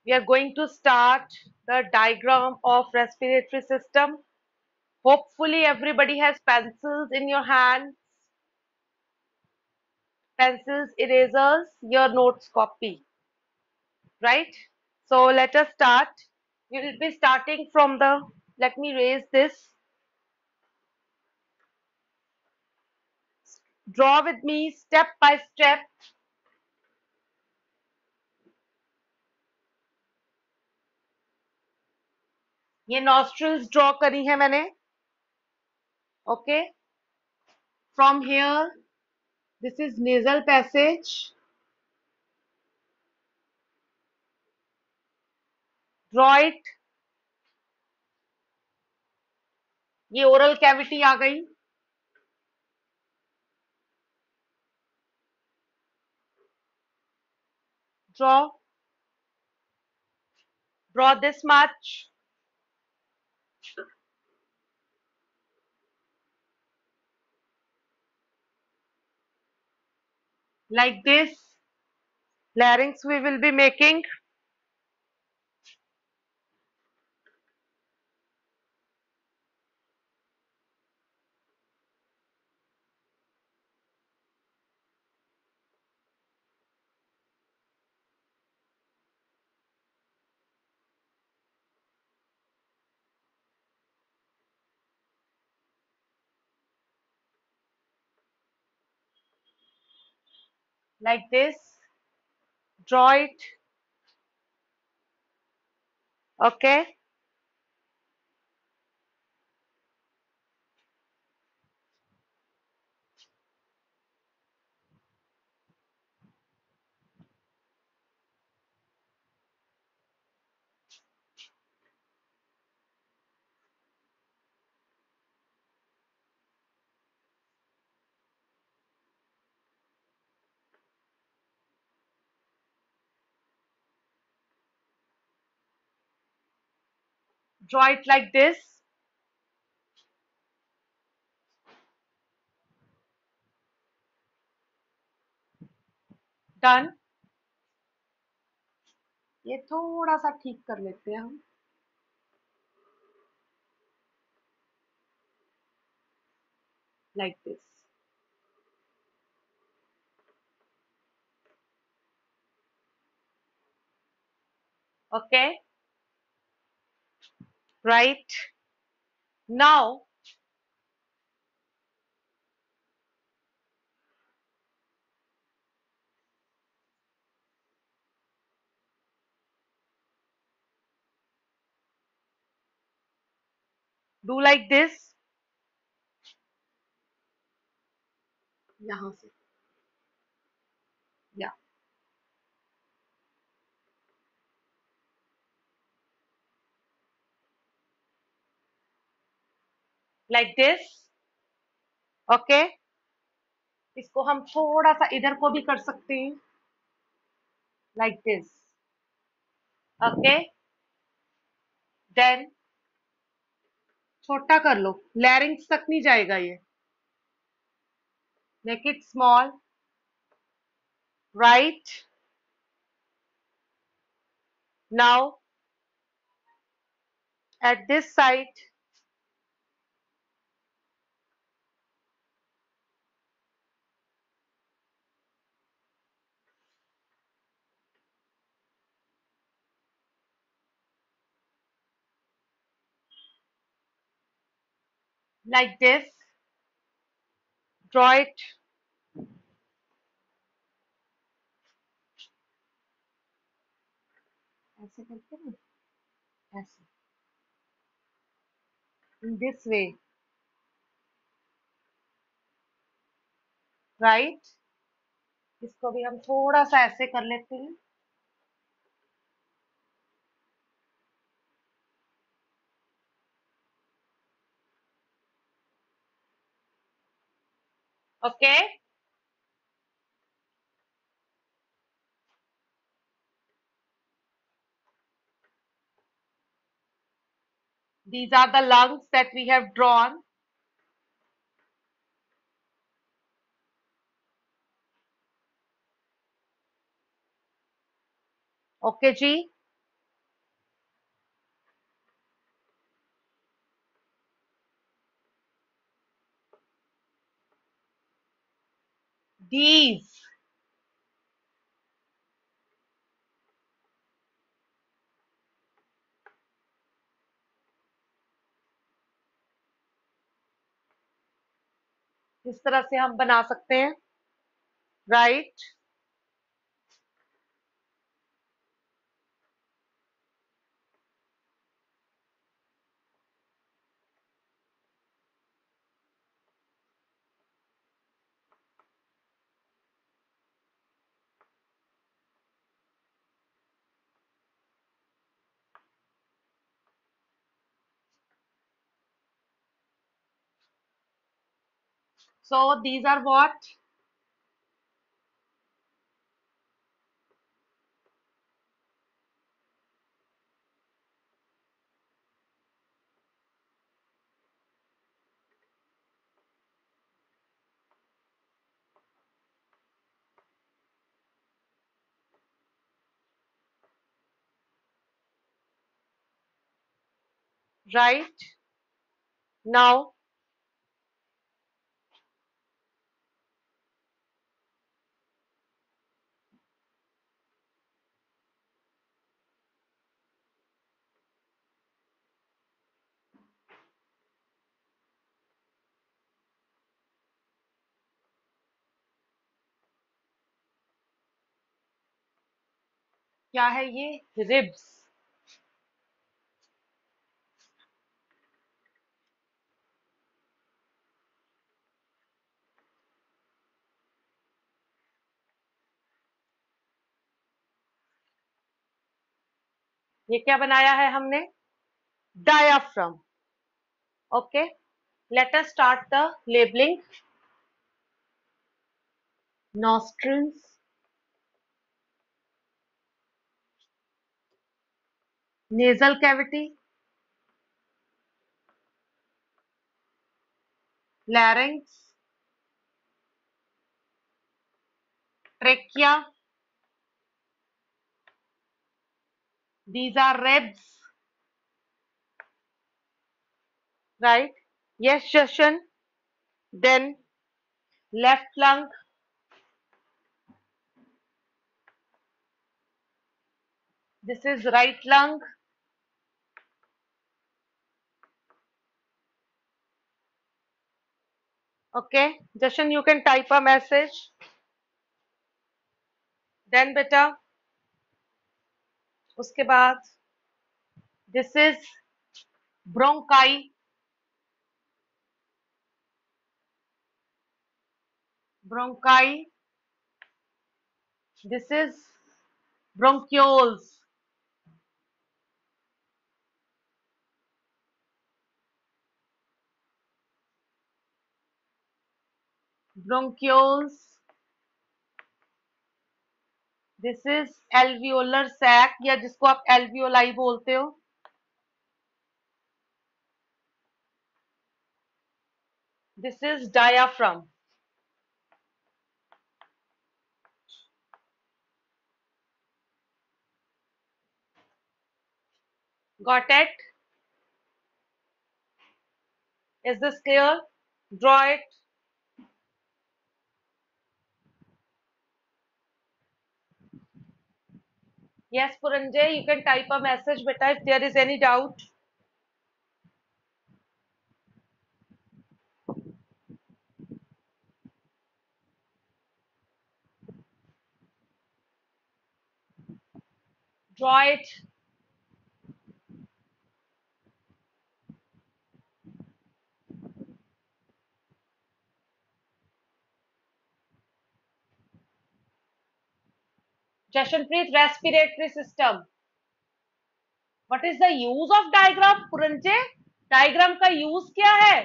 We are going to start the diagram of respiratory system. Hopefully everybody has pencils in your hands, pencils, erasers, your notes copy, right? So let us start. We will be starting from let me raise this. Draw with me step by step. ये nostrils draw करी है मैंने. Okay. From here, this is nasal passage. Draw it. ये oral cavity आ गई. Draw. Draw this much. Like this. Larynx we will be making. Like this. Draw it. Okay. Draw it like this. Done. ये थोड़ा सा ठीक कर लेते हैं हम. Like this. Okay. Right. Now, do like this. यहाँ से. Yeah. Like this. Okay. इसको हम थोड़ा सा इधर को भी कर सकते हैं. Like this. Okay. Then छोटा कर लो. Larynx तक नहीं जाएगा ये. Make it small. Right. Now, at this side, like this. Draw it. ऐसे करके ना. ऐसे. In this way. Right. इसको भी हम थोड़ा सा ऐसे कर लेते हैं. Okay. These are the lungs that we have drawn. Okay, ji. these, इस तरह से हम बना सकते हैं, right. So these are what? Right. Now, क्या है ये? रिब्स। ये क्या बनाया है हमने? Diaphragm. Okay, let us start the labelling. Nostrils, nasal cavity, larynx, trachea, these are ribs, right? Yes, Shashan. Then left lung, this is right lung. Okay, Jashan, you can type a message. Then beta, उसके बाद this is bronchi, bronchi, this is bronchioles, bronchioles, this is alveolar sac या जिसको आप alveoli बोलते हो, this is diaphragm. Got it? Is this clear? Draw it. Yes, Puranjay, you can type a message, beta, if there is any doubt. Draw it. Jashanpreet, respiratory system. What is the use of diagram, Puranjay? Diagram का use क्या है?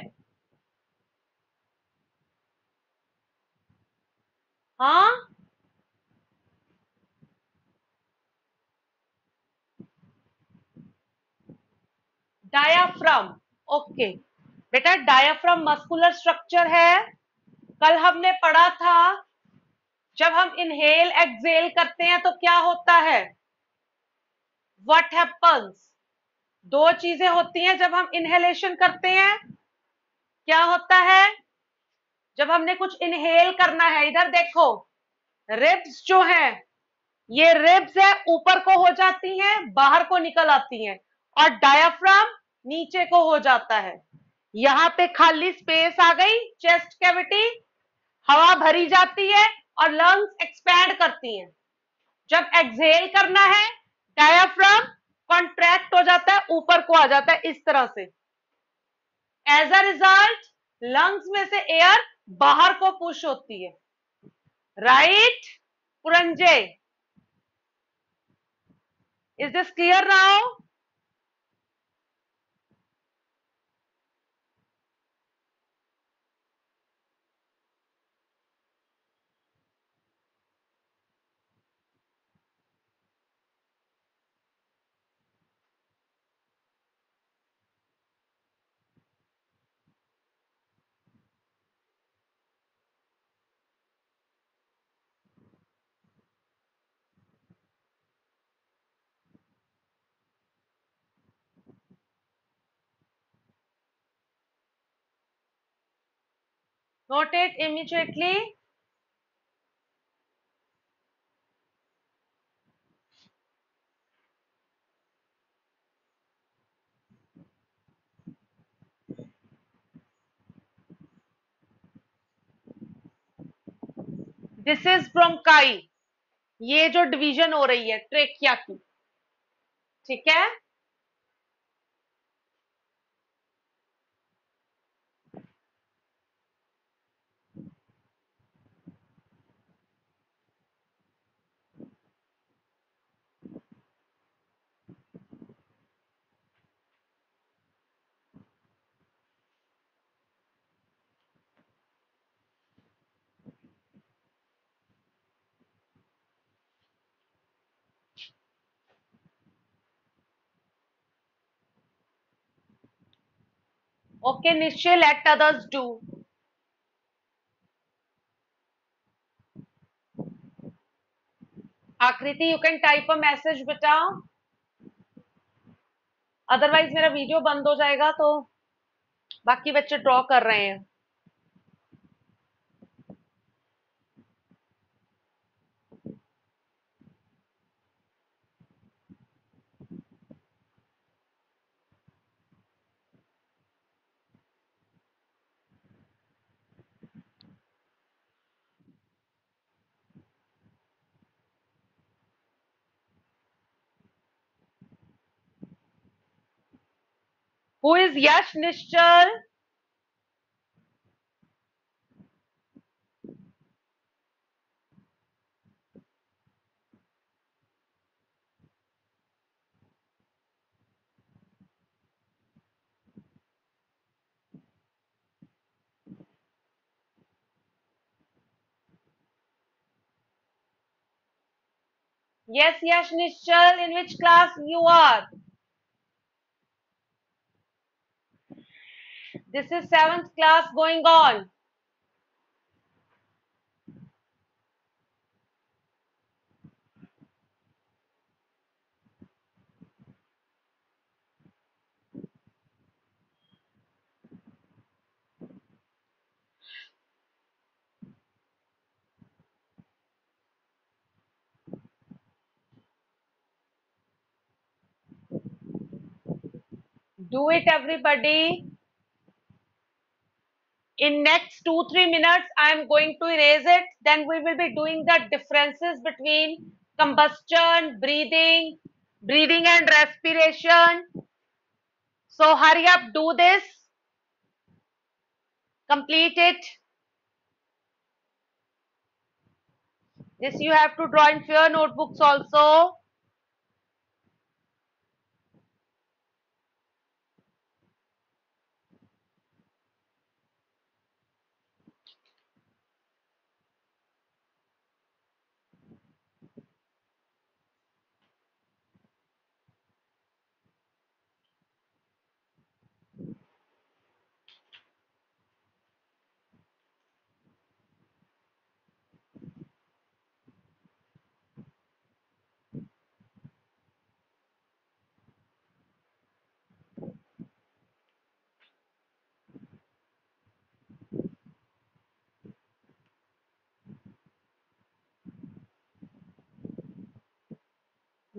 हाँ, diaphragm. Okay बेटा, diaphragm muscular structure है। कल हमने पढ़ा था जब हम इनहेल एक्सहेल करते हैं तो क्या होता है? What happens? दो चीजें होती हैं जब हम इनहेलेशन करते हैं। क्या होता है? जब हमने कुछ इनहेल करना है, इधर देखो, रिब्स जो है, ये रिब्स है, ऊपर को हो जाती हैं, बाहर को निकल आती हैं, और डायाफ्राम नीचे को हो जाता है। यहां पे खाली स्पेस आ गई, चेस्ट कैविटी, हवा भरी जाती है और लंग्स एक्सपैंड करती हैं। जब एक्सहेल करना है, डायाफ्राम कॉन्ट्रैक्ट हो जाता है, ऊपर को आ जाता है, इस तरह से। एज अ रिजल्ट लंग्स में से एयर बाहर को पुश होती है। Right Puranjay? Is this clear now? Note it immediately. This is bronchi, ये जो डिवीजन हो रही है ट्रेकिया की, ठीक है। Okay Nishchay, let others do. Aakriti, you can type a message बेटा, अदरवाइज मेरा वीडियो बंद हो जाएगा। तो बाकी बच्चे ड्रॉ कर रहे हैं। Who is Yash Nishchal? Yes, Yash Nishchal, in which class you are? This is 7th class going on. Do it everybody. In next 2-3 minutes, I am going to erase it. Then we will be doing the differences between combustion, breathing and respiration. So hurry up, do this. Complete it. This you have to draw in your notebooks also.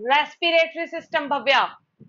Respiratory system Bhavya.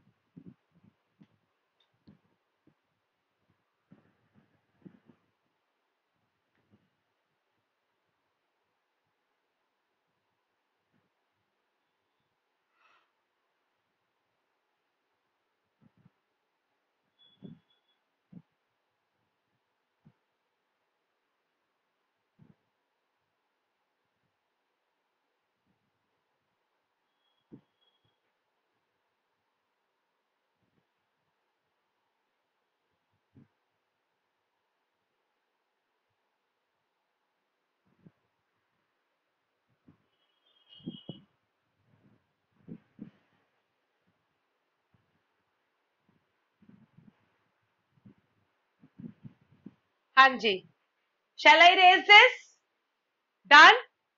हाँ जी, shall I raise this? Done?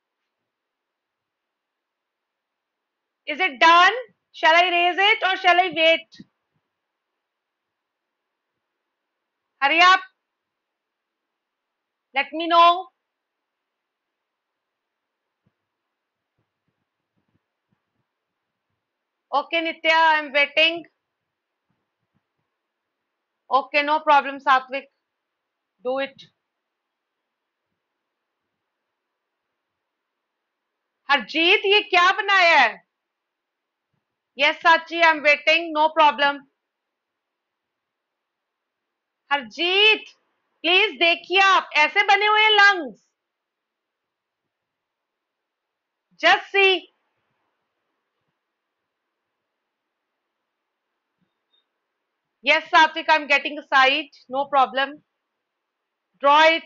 Is it done? Shall I raise it or shall I wait? Hurry up. Let me know. Okay, Nitya, I'm waiting. Okay, no problem, Satvik. Do it. Harjeet, ये क्या बनाया है? Yes, Sachi, I'm waiting. No problem. Harjeet, please देखिए, आप ऐसे बने हुए lungs. Just see. Yes, Satvik, I'm getting a sight. No problem. Draw it.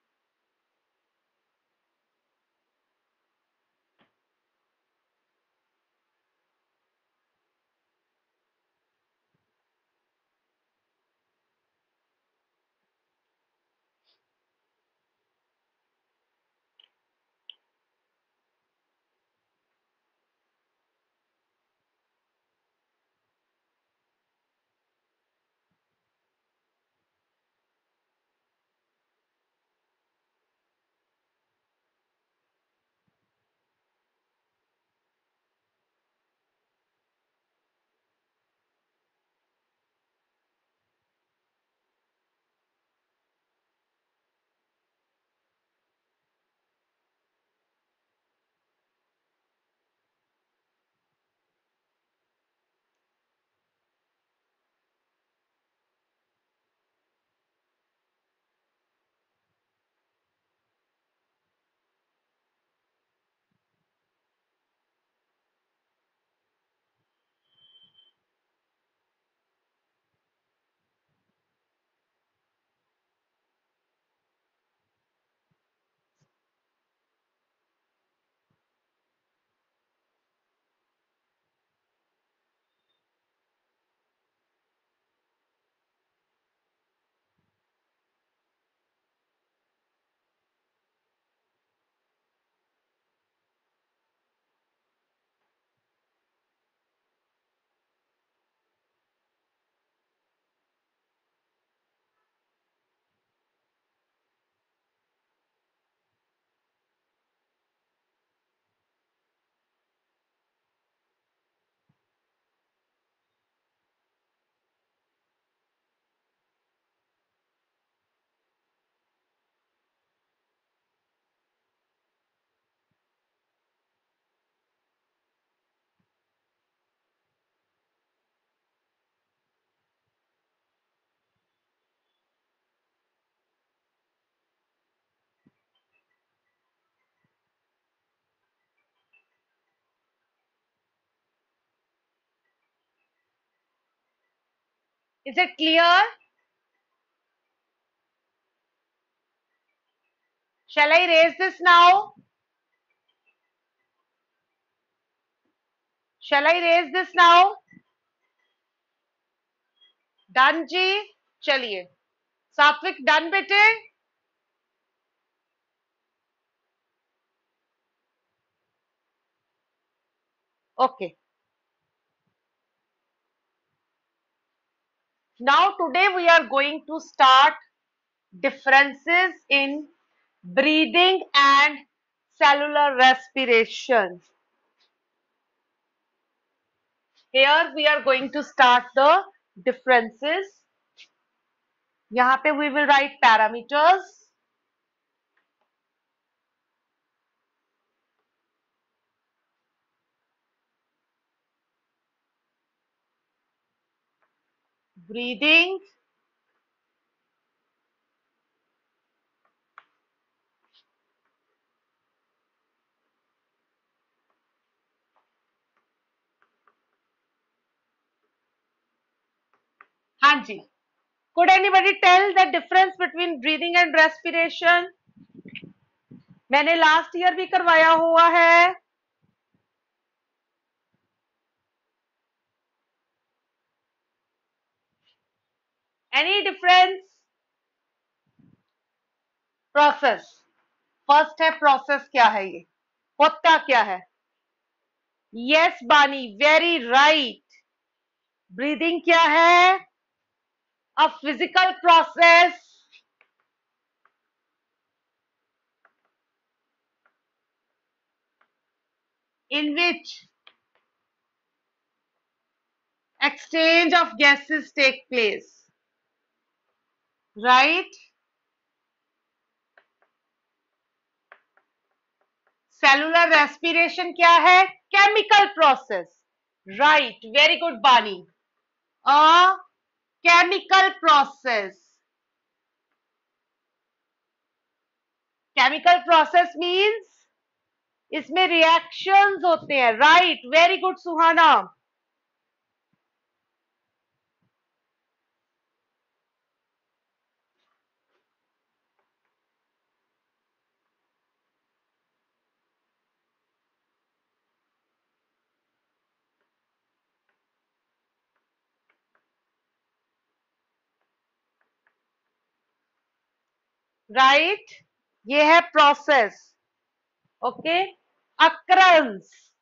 Is it clear? Shall I raise this now? Shall I raise this now? Done जी। चलिए, Satvik done बेटे। Okay, now today we are going to start differences in breathing and cellular respiration. Here we are going to start the differences. यहाँ पे we will write parameters. Breathing. हाँ जी. Could anybody tell the difference between breathing and respiration? मैंने last year भी करवाया हुआ है. Any difference? Process. First है प्रोसेस. क्या है ये? होता क्या है? यस बानी, वेरी राइट. ब्रीदिंग क्या है? A physical process in which exchange of gases take place, right? Cellular respiration क्या है? Chemical process. Right, very good Baani. A chemical process. Chemical process means इसमें रिएक्शंस होते हैं. Right, very good Suhana. Right, ये है process. Okay. अक्रंस.